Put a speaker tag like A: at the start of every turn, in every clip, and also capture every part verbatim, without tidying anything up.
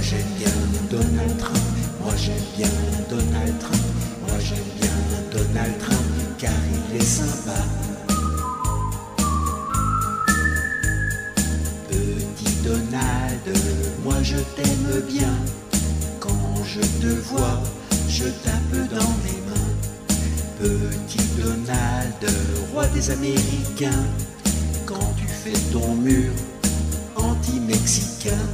A: j'aime bien Donald Trump, moi j'aime bien Donald Trump, moi j'aime bien Donald Trump, car il est sympa. Petit Donald, moi je t'aime bien, quand je te vois, je tape dans mes mains. Petit Donald, roi des Américains, quand tu fais ton mur anti-mexicain.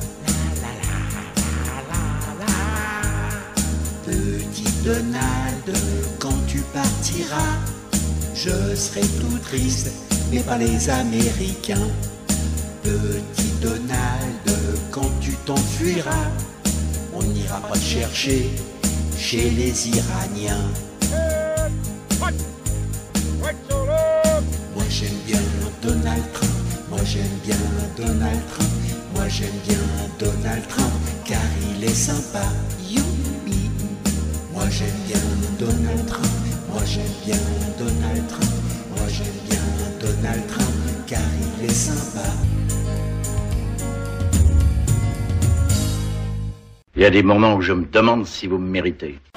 A: Petit Donald, quand tu partiras, je serai tout triste, mais pas les Américains. Petit Donald, quand tu t'enfuiras, on n'ira pas te chercher chez les Iraniens. Moi j'aime bien Donald Trump, moi j'aime bien Donald Trump, moi j'aime bien Donald Trump, car il est sympa. Youpi. Moi j'aime bien Donald Trump, moi j'aime bien Donald Trump, moi j'aime bien Donald Trump, car il est sympa.
B: Il y a des moments où je me demande si vous me méritez.